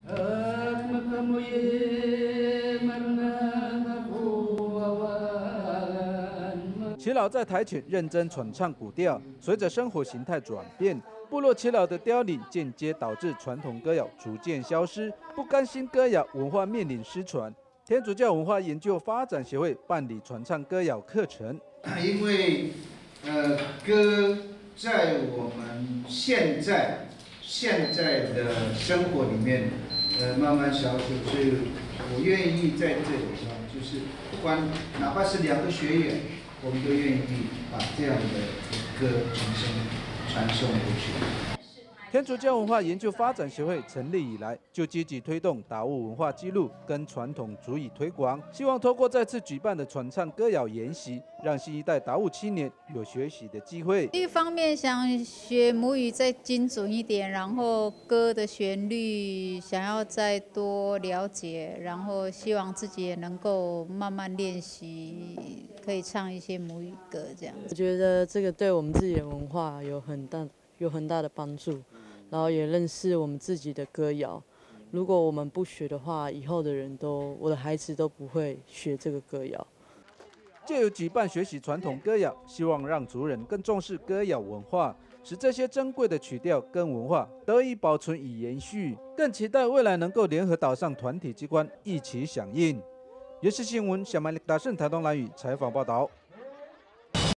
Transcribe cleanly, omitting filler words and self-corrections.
耆老在台前认真传唱古调，随着生活形态转变，部落耆老的凋零，间接导致传统歌谣逐渐消失，不甘心歌谣文化面临失传。天主教文化研究发展协会办理传唱歌谣课程， 因为歌在我们现在的生活里面慢慢消失，所以我愿意在这里就是不管哪怕是2个学员，我们都愿意把这样的歌传送过去。 天主教文化研究发展协会成立以来，就积极推动达悟文化记录跟传统族语推广，希望透过再次举办的传唱歌谣研习，让新一代达悟青年有学习的机会。 一方面想学母语再精准一点，然后歌的旋律想要再多了解，然后希望自己也能够慢慢练习，可以唱一些母语歌这样。 我觉得这个对我们自己的文化有很大的帮助，然后也认识我们自己的歌谣。如果我们不学的话，以后的我的孩子都不会学这个歌谣。 借由举办学习传统歌谣，希望让族人更重视歌谣文化，使这些珍贵的曲调跟文化得以保存与延续。更期待未来能够联合岛上团体机关一起响应。原视新闻小麦力达胜台东兰屿采访报道。